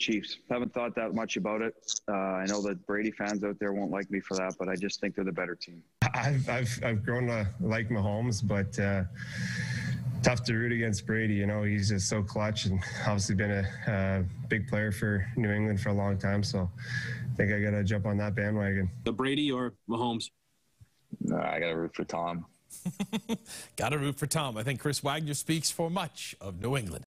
Chiefs. Haven't thought that much about it. I know that Brady fans out there won't like me for that, but I just think they're the better team. I've grown to like Mahomes, but tough to root against Brady. You know, he's just so clutch and obviously been a big player for New England for a long time. So I think I got to jump on that bandwagon. The Brady or Mahomes? I got to root for Tom. Got to root for Tom. I think Chris Wagner speaks for much of New England.